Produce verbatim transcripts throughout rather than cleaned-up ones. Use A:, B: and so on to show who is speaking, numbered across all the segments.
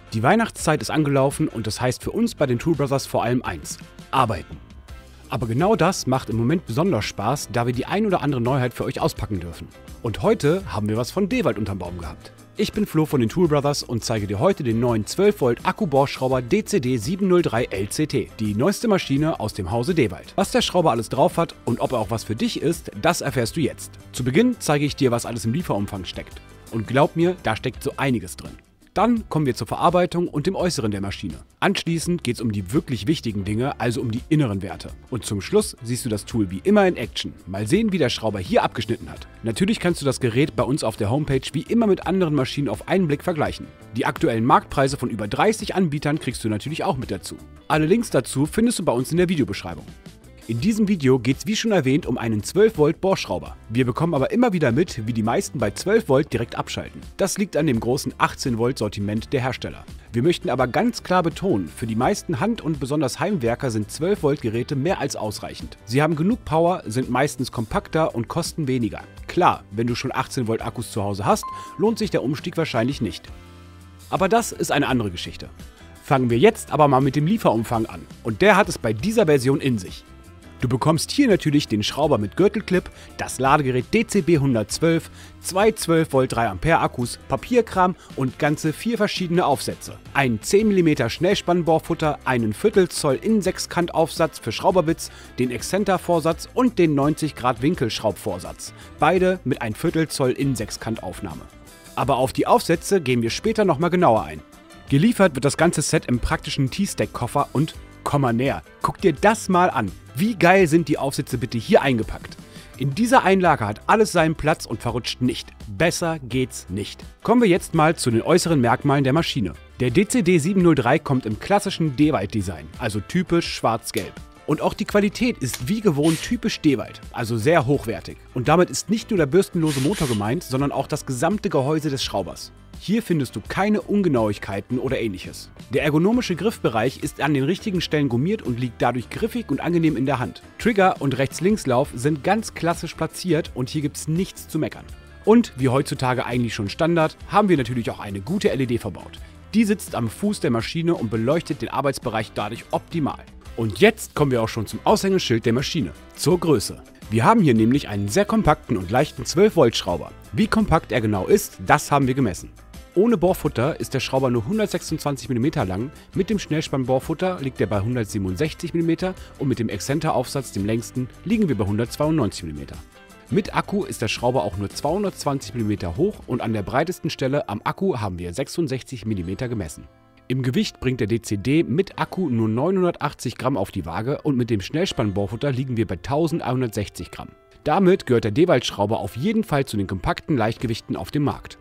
A: Die Weihnachtszeit ist angelaufen und das heißt für uns bei den Tool Brothers vor allem eins: Arbeiten. Aber genau das macht im Moment besonders Spaß, da wir die ein oder andere Neuheit für euch auspacken dürfen. Und heute haben wir was von Dewald unterm Baum gehabt. Ich bin Flo von den Tool Brothers und zeige dir heute den neuen zwölf Volt Akku-Bohrschrauber D C D sieben null drei L C T, die neueste Maschine aus dem Hause Dewald. Was der Schrauber alles drauf hat und ob er auch was für dich ist, das erfährst du jetzt. Zu Beginn zeige ich dir, was alles im Lieferumfang steckt. Und glaub mir, da steckt so einiges drin. Dann kommen wir zur Verarbeitung und dem Äußeren der Maschine. Anschließend geht es um die wirklich wichtigen Dinge, also um die inneren Werte. Und zum Schluss siehst du das Tool wie immer in Action. Mal sehen, wie der Schrauber hier abgeschnitten hat. Natürlich kannst du das Gerät bei uns auf der Homepage wie immer mit anderen Maschinen auf einen Blick vergleichen. Die aktuellen Marktpreise von über dreißig Anbietern kriegst du natürlich auch mit dazu. Alle Links dazu findest du bei uns in der Videobeschreibung. In diesem Video geht es wie schon erwähnt um einen zwölf Volt Bohrschrauber. Wir bekommen aber immer wieder mit, wie die meisten bei zwölf Volt direkt abschalten. Das liegt an dem großen achtzehn Volt Sortiment der Hersteller. Wir möchten aber ganz klar betonen, für die meisten Hand- und besonders Heimwerker sind zwölf Volt Geräte mehr als ausreichend. Sie haben genug Power, sind meistens kompakter und kosten weniger. Klar, wenn du schon achtzehn Volt Akkus zu Hause hast, lohnt sich der Umstieg wahrscheinlich nicht. Aber das ist eine andere Geschichte. Fangen wir jetzt aber mal mit dem Lieferumfang an. Und der hat es bei dieser Version in sich. Du bekommst hier natürlich den Schrauber mit Gürtelclip, das Ladegerät D C B hundertzwölf, zwei zwölf Volt drei Ampere Akkus, Papierkram und ganze vier verschiedene Aufsätze. Ein zehn Millimeter Schnellspannbohrfutter, einen Viertel Zoll Innensechskantaufsatz für Schrauberbits, den Exzenter-Vorsatz und den neunzig Grad Winkelschraubvorsatz. Beide mit ein Viertel Zoll Innensechskantaufnahme. Aber auf die Aufsätze gehen wir später nochmal genauer ein. Geliefert wird das ganze Set im praktischen T-Stack-Koffer und komm mal näher, guck dir das mal an. Wie geil sind die Aufsätze bitte hier eingepackt? In dieser Einlage hat alles seinen Platz und verrutscht nicht. Besser geht's nicht. Kommen wir jetzt mal zu den äußeren Merkmalen der Maschine. Der D C D sieben null drei kommt im klassischen Dewald-Design, also typisch schwarz-gelb. Und auch die Qualität ist wie gewohnt typisch Dewald, also sehr hochwertig. Und damit ist nicht nur der bürstenlose Motor gemeint, sondern auch das gesamte Gehäuse des Schraubers. Hier findest du keine Ungenauigkeiten oder ähnliches. Der ergonomische Griffbereich ist an den richtigen Stellen gummiert und liegt dadurch griffig und angenehm in der Hand. Trigger und Rechts-Links-Lauf sind ganz klassisch platziert und hier gibt es nichts zu meckern. Und wie heutzutage eigentlich schon Standard, haben wir natürlich auch eine gute L E D verbaut. Die sitzt am Fuß der Maschine und beleuchtet den Arbeitsbereich dadurch optimal. Und jetzt kommen wir auch schon zum Aushängeschild der Maschine, zur Größe. Wir haben hier nämlich einen sehr kompakten und leichten zwölf Volt Schrauber. Wie kompakt er genau ist, das haben wir gemessen. Ohne Bohrfutter ist der Schrauber nur hundertsechsundzwanzig Millimeter lang, mit dem Schnellspannbohrfutter liegt er bei hundertsiebenundsechzig Millimeter und mit dem Exzenter-Aufsatz, dem längsten, liegen wir bei hundertzweiundneunzig Millimeter. Mit Akku ist der Schrauber auch nur zweihundertzwanzig Millimeter hoch und an der breitesten Stelle am Akku haben wir sechsundsechzig Millimeter gemessen. Im Gewicht bringt der D C D mit Akku nur neunhundertachtzig Gramm auf die Waage und mit dem Schnellspannbohrfutter liegen wir bei eintausendeinhundertsechzig Gramm. Damit gehört der Dewald-Schrauber auf jeden Fall zu den kompakten Leichtgewichten auf dem Markt.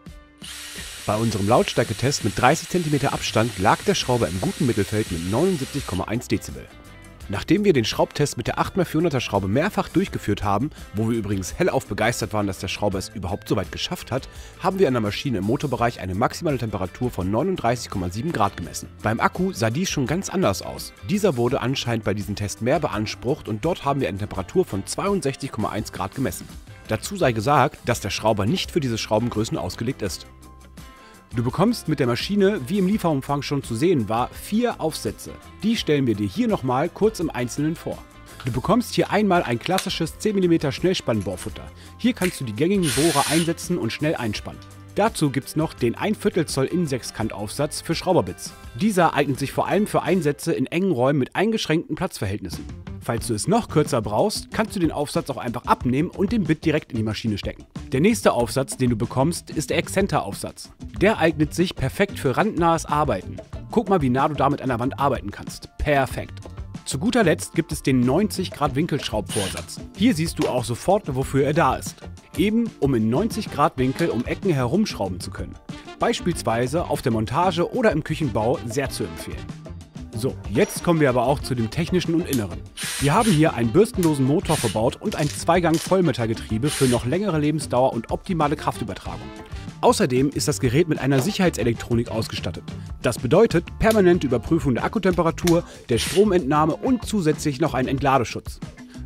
A: Bei unserem Lautstärketest mit dreißig Zentimeter Abstand lag der Schrauber im guten Mittelfeld mit neunundsiebzig Komma eins Dezibel. Nachdem wir den Schraubtest mit der acht mal vierhunderter Schraube mehrfach durchgeführt haben, wo wir übrigens hellauf begeistert waren, dass der Schrauber es überhaupt so weit geschafft hat, haben wir an der Maschine im Motorbereich eine maximale Temperatur von neununddreißig Komma sieben Grad gemessen. Beim Akku sah dies schon ganz anders aus. Dieser wurde anscheinend bei diesem Test mehr beansprucht und dort haben wir eine Temperatur von zweiundsechzig Komma eins Grad gemessen. Dazu sei gesagt, dass der Schrauber nicht für diese Schraubengrößen ausgelegt ist. Du bekommst mit der Maschine, wie im Lieferumfang schon zu sehen war, vier Aufsätze. Die stellen wir dir hier nochmal kurz im Einzelnen vor. Du bekommst hier einmal ein klassisches zehn Millimeter Schnellspannbohrfutter. Hier kannst du die gängigen Bohrer einsetzen und schnell einspannen. Dazu gibt es noch den ein Viertel Zoll Innensechskantaufsatz für Schrauberbits. Dieser eignet sich vor allem für Einsätze in engen Räumen mit eingeschränkten Platzverhältnissen. Falls du es noch kürzer brauchst, kannst du den Aufsatz auch einfach abnehmen und den Bit direkt in die Maschine stecken. Der nächste Aufsatz, den du bekommst, ist der Exzenter-Aufsatz. Der eignet sich perfekt für randnahes Arbeiten. Guck mal, wie nah du damit an der Wand arbeiten kannst. Perfekt. Zu guter Letzt gibt es den neunzig Grad Winkelschraubvorsatz. Hier siehst du auch sofort, wofür er da ist. Eben, um in neunzig Grad Winkel um Ecken herumschrauben zu können. Beispielsweise auf der Montage oder im Küchenbau sehr zu empfehlen. So, jetzt kommen wir aber auch zu dem technischen und inneren. Wir haben hier einen bürstenlosen Motor verbaut und ein Zweigang-Vollmetallgetriebe für noch längere Lebensdauer und optimale Kraftübertragung. Außerdem ist das Gerät mit einer Sicherheitselektronik ausgestattet. Das bedeutet permanente Überprüfung der Akkutemperatur, der Stromentnahme und zusätzlich noch einen Entladeschutz.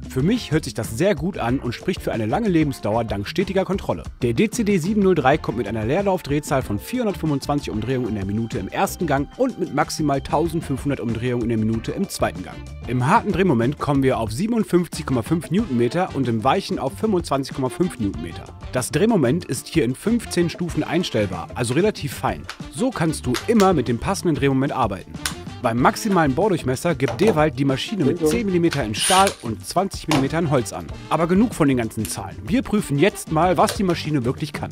A: Für mich hört sich das sehr gut an und spricht für eine lange Lebensdauer dank stetiger Kontrolle. Der D C D sieben null drei kommt mit einer Leerlaufdrehzahl von vierhundertfünfundzwanzig Umdrehungen in der Minute im ersten Gang und mit maximal eintausendfünfhundert Umdrehungen in der Minute im zweiten Gang. Im harten Drehmoment kommen wir auf siebenundfünfzig Komma fünf Newtonmeter und im weichen auf fünfundzwanzig Komma fünf Newtonmeter. Das Drehmoment ist hier in fünfzehn Stufen einstellbar, also relativ fein. So kannst du immer mit dem passenden Drehmoment arbeiten. Beim maximalen Bohrdurchmesser gibt Dewald die Maschine mit zehn Millimeter in Stahl und zwanzig Millimeter in Holz an. Aber genug von den ganzen Zahlen. Wir prüfen jetzt mal, was die Maschine wirklich kann.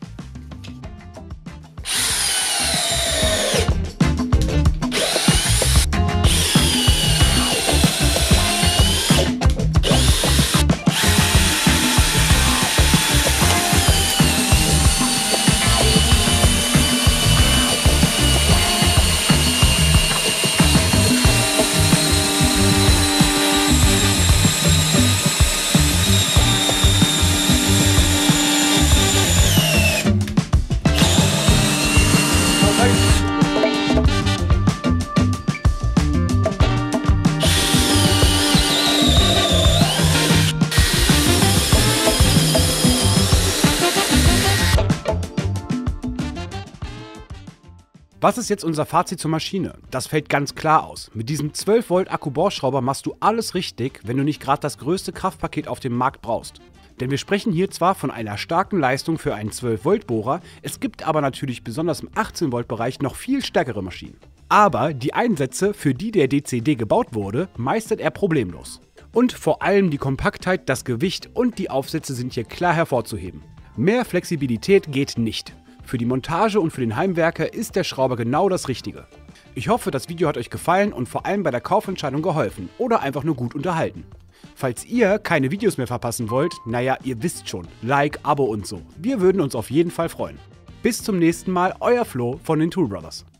A: Was ist jetzt unser Fazit zur Maschine? Das fällt ganz klar aus. Mit diesem zwölf Volt Akku-Bohrschrauber machst du alles richtig, wenn du nicht gerade das größte Kraftpaket auf dem Markt brauchst. Denn wir sprechen hier zwar von einer starken Leistung für einen zwölf Volt Bohrer, es gibt aber natürlich besonders im achtzehn Volt Bereich noch viel stärkere Maschinen. Aber die Einsätze, für die der D C D gebaut wurde, meistert er problemlos. Und vor allem die Kompaktheit, das Gewicht und die Aufsätze sind hier klar hervorzuheben. Mehr Flexibilität geht nicht. Für die Montage und für den Heimwerker ist der Schrauber genau das Richtige. Ich hoffe, das Video hat euch gefallen und vor allem bei der Kaufentscheidung geholfen oder einfach nur gut unterhalten. Falls ihr keine Videos mehr verpassen wollt, naja, ihr wisst schon, Like, Abo und so. Wir würden uns auf jeden Fall freuen. Bis zum nächsten Mal, euer Flo von den Tool Brothers.